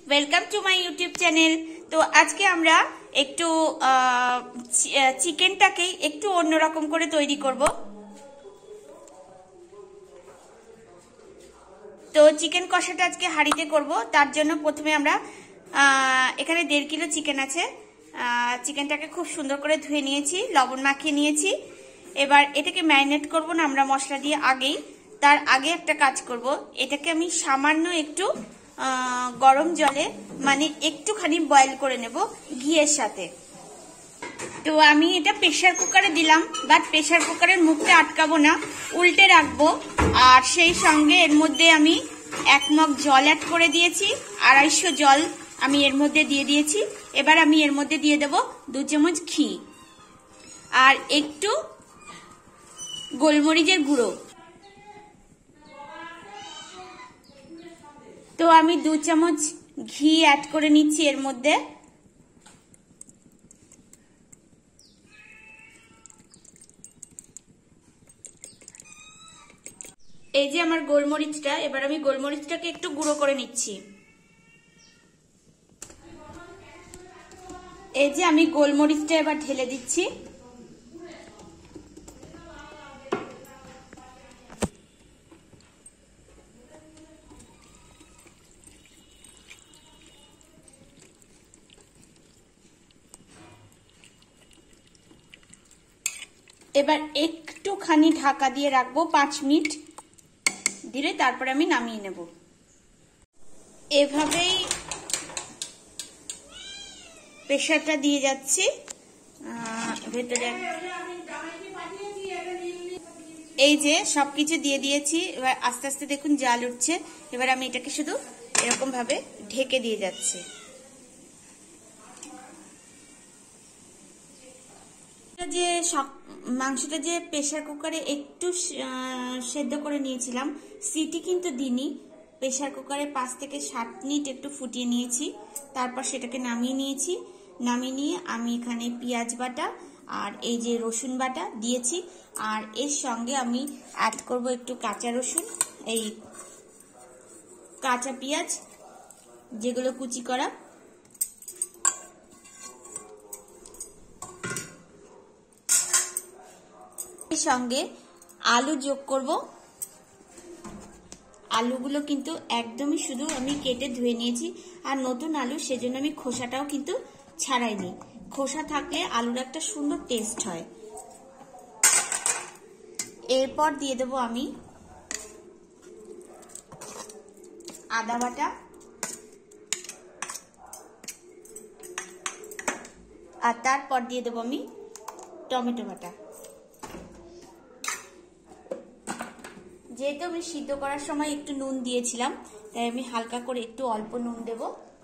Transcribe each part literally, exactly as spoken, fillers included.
Welcome to my YouTube channel. तो आज के আমরা একটু চিকেনটাকে একটু অন্যরকম করে তৈরি করব। তো চিকেন কষাটা আজকে হাঁড়িতে করব। তার জন্য প্রথমে আমরা এখানে দেড় কিলো চিকেন আছে। চিকেনটাকে খুব সুন্দর করে ধুয়ে নিয়েছি, লবণ মাখিয়ে নিয়েছি। এবার এটাকে ম্যারিনেট করব না আমরা মশলা দিয়ে আগেই। তার আগে একটা কাজ করব, এটাকে আমি সামান্য একটু গরম জলে মানে একটুখানি বয়েল করে নেব ঘিয়ের সাথে। তো আমি এটা প্রেসার কুকারে দিলাম, বাট প্রেসার কুকারের মুখটা আটকাবো না, উল্টে রাখবো। আর সেই সঙ্গে এর মধ্যে আমি এক মগ জল অ্যাড করে দিয়েছি, আড়াইশো জল আমি এর মধ্যে দিয়ে দিয়েছি। এবার আমি এর মধ্যে দিয়ে দেব দু চামচ ঘি আর একটু গোলমরিচের গুঁড়ো। তো আমি দু চামচ ঘি অ্যাড করে নিচ্ছি এর মধ্যে। এই যে আমার গোলমরিচটা, এবার আমি গোলমরিচটাকে একটু গুঁড়ো করে নিচ্ছি। এই যে আমি গোলমরিচটা এবার ঢেলে দিচ্ছি। এবার একটুখানি ঢাকা দিয়ে রাখবো পাঁচ মিনিট, দিলে তারপরে আমি নামিয়ে নেব। এভাবেই প্রেসারটা দিয়ে যাচ্ছি ভেতরে। এই যে সবকিছু দিয়ে দিয়েছি, এবার আস্তে আস্তে দেখুন জাল উঠছে। এবার আমি এটাকে শুধু এরকম ভাবে ঢেকে দিয়ে যাচ্ছি। যে মাংসটা যে প্রেসার কুকারে একটু সেদ্ধ করে নিয়েছিলাম, সিটি কিন্তু দিইনি, প্রেসার কুকারে পাঁচ থেকে সাত মিনিট একটু ফুটিয়ে নিয়েছি। তারপর সেটাকে নামিয়ে নিয়েছি। নামিয়ে নিয়ে আমি এখানে পেঁয়াজ বাটা আর এই যে রসুন বাটা দিয়েছি। আর এর সঙ্গে আমি অ্যাড করব একটু কাঁচা রসুন, এই কাঁচা পেঁয়াজ যেগুলো কুচি করা। এর সঙ্গে আলু যোগ করব। আলুগুলো কিন্তু একদমই শুধু আমি কেটে ধুয়ে নিয়েছি, আর নতুন আলু, সেজন্য আমি খোসাটাও কিন্তু ছাড়াইনি। খোসা থাকলে আলুর একটা সুন্দর টেস্ট হয়। এরপর দিয়ে দেব আমি আদা বাটা, আর তারপর দিয়ে দেব আমি টমেটো বাটা। যেহেতু আমি সিদ্ধ করার সময় একটু নুন দিয়েছিলাম, তাই আমি হালকা করে একটু অল্প নুন দেব।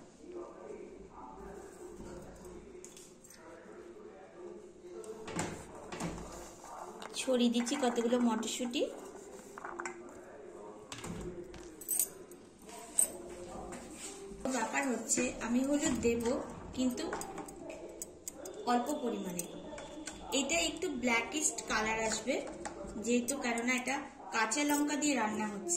ছড়িয়ে দিচ্ছি কতগুলো মটরশুঁটি। ব্যাপার হচ্ছে আমি হলুদ দেব, কিন্তু অল্প পরিমাণে। এটা একটু ব্ল্যাকিস্ট কালার আসবে, যেহেতু কেননা এটা কাঁচা লঙ্কা দিয়ে রান্না হচ্ছে।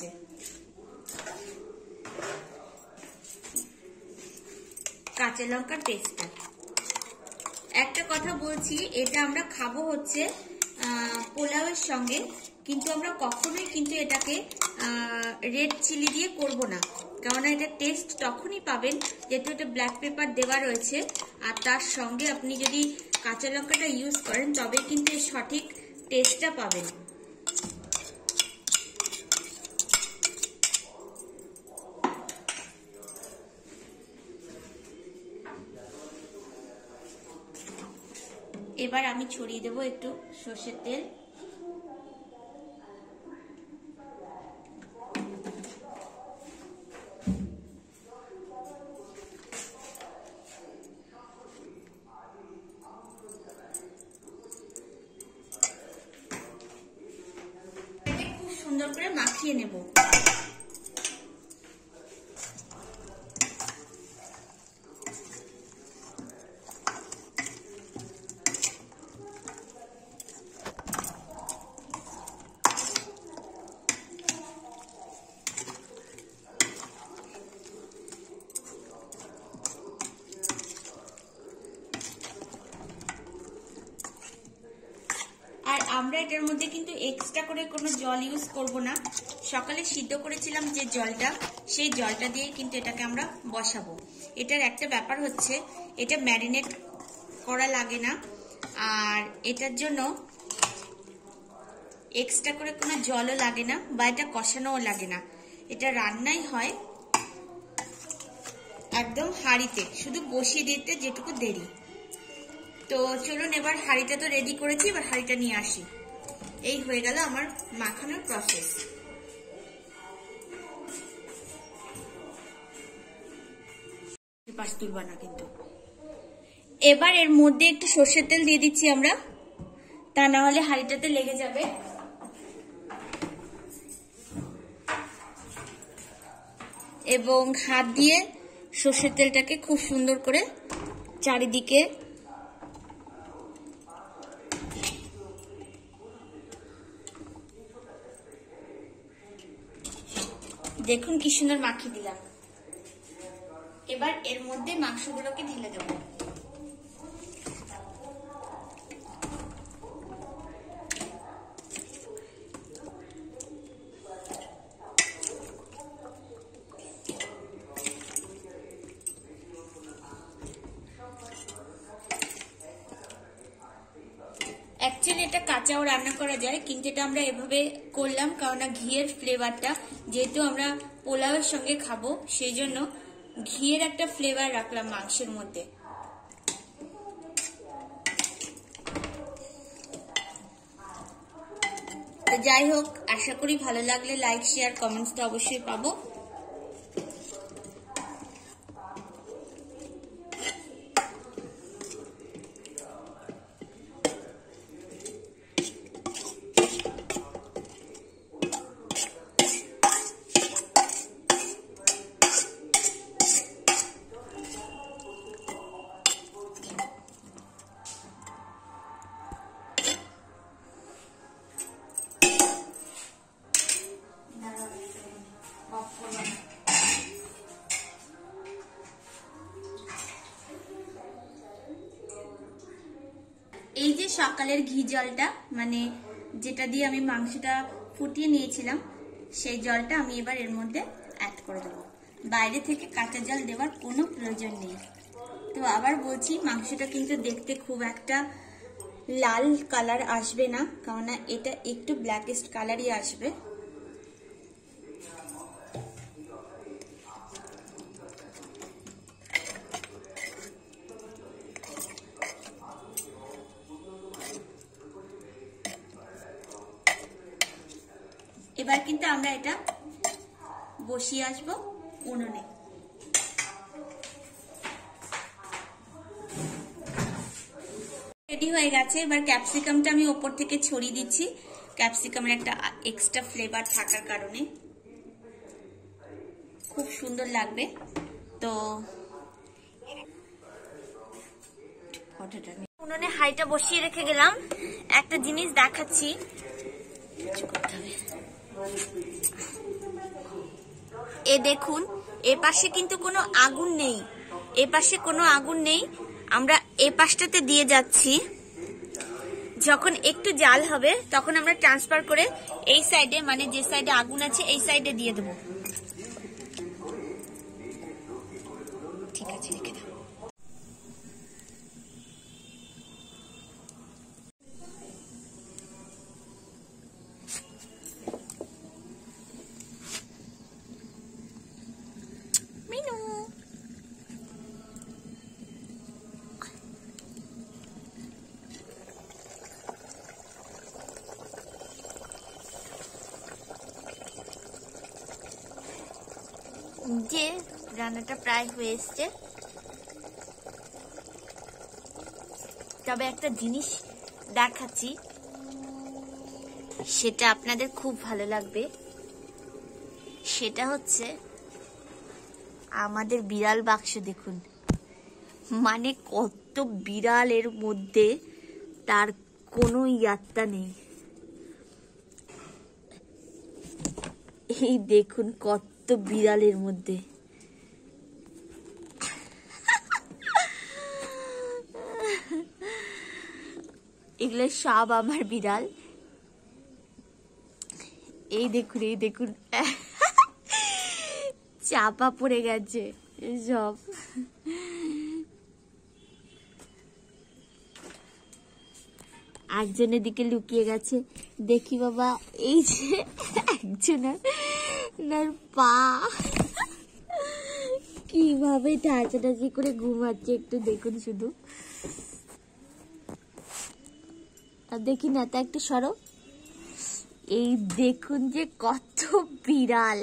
কাঁচা লঙ্কার টেস্টটা। একটা কথা বলছি, এটা আমরা খাবো হচ্ছে পোলাওয়ের সঙ্গে, কিন্তু আমরা কখনোই কিন্তু এটাকে রেড চিলি দিয়ে করব না, কারণ এটা টেস্ট তখনই পাবেন যেহেতু এটা ব্ল্যাক পেপার দেওয়া রয়েছে। আর তার সঙ্গে আপনি যদি কাঁচা লঙ্কাটা ইউজ করেন, তবে কিন্তু এর সঠিক টেস্টটা পাবেন। এবার আমি ছড়িয়ে দেব একটু সর্ষের তেল। খুব সুন্দর করে মাখিয়ে নেব। আমরা এটার মধ্যে কিন্তু এক্সট্রা করে কোনো জল ইউজ করব না। সকালে সিদ্ধ করেছিলাম যে জলটা, সেই জলটা দিয়ে কিন্তু এটাকে আমরা বসাবো। এটার একটা ব্যাপার হচ্ছে এটা ম্যারিনেট করা লাগে না, আর এটার জন্য এক্সট্রা করে কোনো জলও লাগে না বা এটা কষানোও লাগে না। এটা রান্নাই হয় একদম হাঁড়িতে, শুধু বসিয়ে দিতে যেটুকু দেরি। তো চলুন এবার হাঁড়িটা তো রেডি করেছি, এবার হাঁড়িটা নিয়ে আসি। এই হয়ে গেল আমার মাখানোর প্রসেস। পাস্তুর বানা কিন্তু এবার এর মধ্যে একটু সর্ষের তেল দিয়ে দিচ্ছি আমরা, তা না হলে হাঁড়িটাতে লেগে যাবে। এবং হাত দিয়ে সর্ষের তেলটাকে খুব সুন্দর করে চারিদিকে দেখুন কি সুন্দর মাখিয়ে দিলাম। এবার এর মধ্যে মাংসগুলোকে ঢেলে দেবো। অ্যাকচুয়ালি এটা কাঁচাও রান্না করা যায়, কিন্তু এটা আমরা এভাবে করলাম কারণ ঘিয়ের ফ্লেভারটা, যেহেতু আমরা পোলাওয়ের সঙ্গে খাবো সেই জন্য ঘিয়ের একটা ফ্লেভার রাখলাম মাংসের মধ্যে। তো যাই হোক, আশা করি ভালো লাগলে লাইক শেয়ার কমেন্টস তো অবশ্যই পাবো। এই যে সকালের ঘি জলটা, মানে যেটা দিয়ে আমি মাংসটা ফুটিয়ে নিয়েছিলাম, সেই জলটা আমি এবার এর মধ্যে অ্যাড করে দেবো। বাইরে থেকে কাঁচা জল দেওয়ার কোনো প্রয়োজন নেই। তো আবার বলছি, মাংসটা কিন্তু দেখতে খুব একটা লাল কালার আসবে না, কারণ এটা একটু ব্ল্যাকিস্ট কালারই আসবে। এবার কিন্তু আমরা এটা বসিয়ে আসবো উনুনে। রেডি হয়ে গেছে। এবার ক্যাপসিকামটা আমি ওপর থেকে ছড়িয়ে দিচ্ছি, ক্যাপসিকামের একটা এক্সট্রা ফ্লেভার থাকার কারণে খুব সুন্দর লাগবে। তো উনুনে হাঁড়িটা বসিয়ে রেখে গেলাম। একটা জিনিস দেখাচ্ছি, এ দেখুন, এ পাশে কিন্তু কোনো আগুন নেই, এ পাশে কোনো আগুন নেই। আমরা এ পাশটাতে দিয়ে যাচ্ছি, যখন একটু জাল হবে তখন আমরা ট্রান্সফার করে এই সাইডে, মানে যে সাইডে আগুন আছে এই সাইডে দিয়ে দেবো। ঠিক আছে, রেখে দাও। যে রান্নাটা প্রায় হয়ে এসছে, তবে একটা জিনিস দেখাচ্ছি, সেটা আপনাদের খুব ভালো লাগবে। সেটা হচ্ছে আমাদের বিড়াল বাক্স। দেখুন, মানে কত বিড়ালের মধ্যে তার কোনো ইয়াত্তা নেই। এই দেখুন কত বিড়ালের মধ্যে, এগুলো সব আমার বিড়াল। এই দেখুন এই দেখুন চাপা পড়ে গেছে সব। একজনের দিকে লুকিয়ে গেছে, দেখি বাবা। এই যে একজনের পা কিভাবে টাচাটাচি করে ঘুমাচ্ছে, একটু দেখুন শুধু। আর দেখি না তা একটু সরো। এই দেখুন যে কত বিড়াল,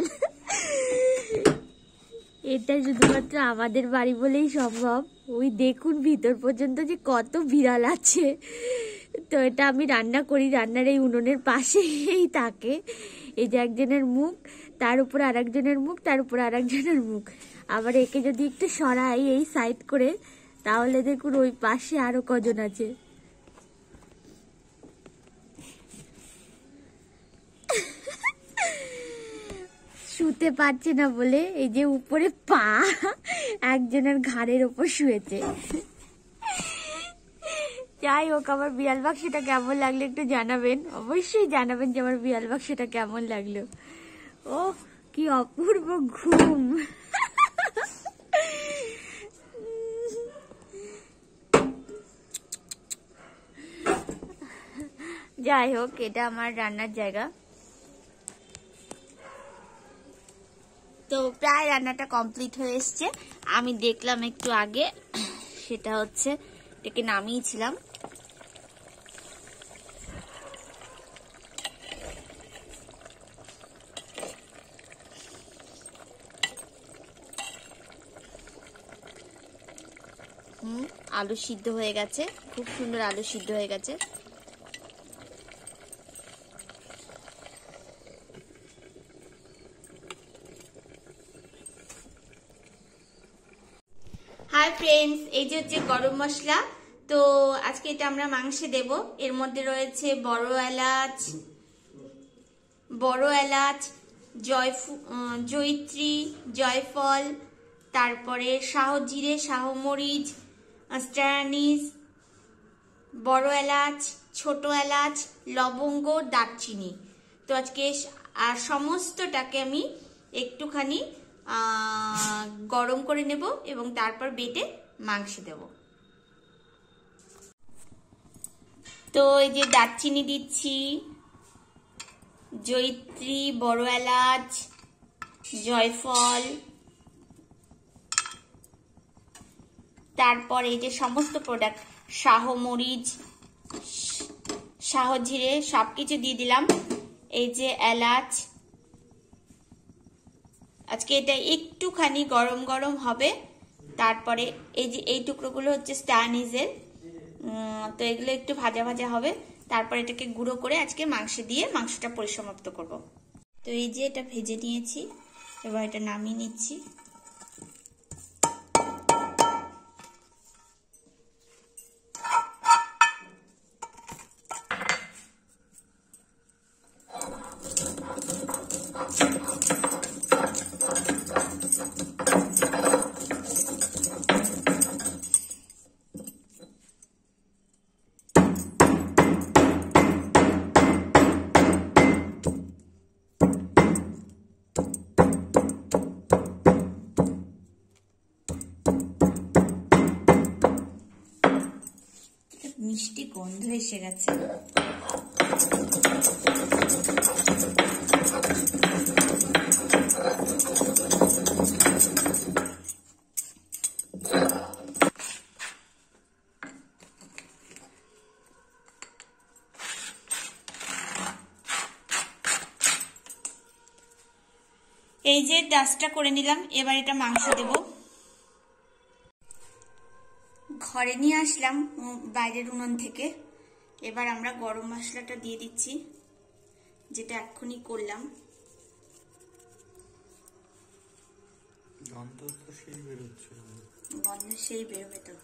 এটা শুধুমাত্র আমাদের বাড়ি বলেই সম্ভব। ওই দেখুন ভিতর পর্যন্ত যে কত বিড়াল আছে। তো এটা আমি রান্না করি, রান্নার এই উনুনের পাশেই থাকে। এই যে একজনের মুখ, তার উপর আর একজনের মুখ, তার উপর আর একজনের মুখ। আবার একে যদি একটু সরাই এই সাইড করে, তাহলে দেখুন ওই পাশে আরো কজন আছে। শুতে পারছে না বলে এই যে উপরে পা একজনের ঘাড়ের ওপর শুয়েছে। যাই হোক, আমার বিড়াল বাক্সটা কেমন লাগলো একটু জানাবেন, অবশ্যই জানাবেন যে আমার বিড়াল বাক্সটা কেমন লাগলো। ও কি অপূর্ব ঘুম। যাই হোক, এটা আমার রান্নার জায়গা। তো প্রায় রান্নাটা কমপ্লিট হয়ে এসছে। আমি দেখলাম একটু আগে, সেটা হচ্ছে এটাকে নামিয়েছিলাম। হুম আলু সিদ্ধ হয়ে গেছে, খুব সুন্দর আলু সিদ্ধ হয়ে গেছে। হাই ফ্রেন্ডস, এই যে হচ্ছে গরম মশলা। তো আজকে এটা আমরা মাংসে দেব। এর মধ্যে রয়েছে বড় এলাচ, বড় এলাচ, জয়ফু জয়িত্রী, জয়ফল, তারপরে শাহজিরে, শাহমরিচ, স্ট্যানিস, বড় এলাচ, ছোট এলাচ, লবঙ্গ, দারচিনি। তো আজকে আর সমস্তটাকে আমি একটুখানি গরম করে নেব এবং তারপর বেটে মাংসে দেব। তো এই যে দারচিনি দিচ্ছি, জয়িত্রী, বড় এলাচ, জয়ফল, তারপর এই যে সমস্ত প্রোডাক্ট, শাহমরিচ, শাহজিরে সবকিছু দিয়ে দিলাম। এই যে এলাচ, আজকে এটা একটুখানি গরম গরম হবে। তারপরে এই যে এই টুকরোগুলো হচ্ছে স্ট্যানিজের, তো এগুলো একটু ভাজা ভাজা হবে। তারপর এটাকে গুঁড়ো করে আজকে মাংসে দিয়ে মাংসটা পরিসমাপ্ত করব। তো এই যে এটা ভেজে নিয়েছি, এবার এটা নামিয়ে নিচ্ছি। মিষ্টি গন্ধ এসে গেছে। এই যে ডাস্টটা করে নিলাম, এবার এটা মাংস দেব। ঘরে নিয়ে আসলাম বাইরের উনুন থেকে। এবার আমরা গরম মশলাটা দিয়ে দিচ্ছি, যেটা এক্ষুনি করলাম। গন্ধ তো সেই বেরোচ্ছে, গন্ধ সেই বেরোবে তো।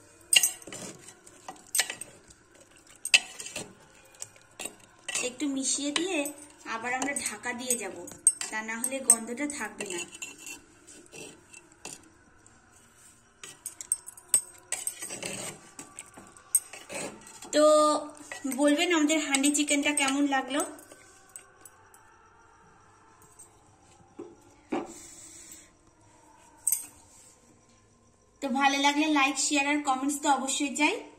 একটু মিশিয়ে দিয়ে আবার আমরা ঢাকা দিয়ে যাব, তা না হলে গন্ধটা থাকবে না। তো বলবেন আমাদের হান্ডি চিকেনটা কেমন লাগলো। তো ভালো লাগলে লাইক শেয়ার আর কমেন্টস তো অবশ্যই চাই।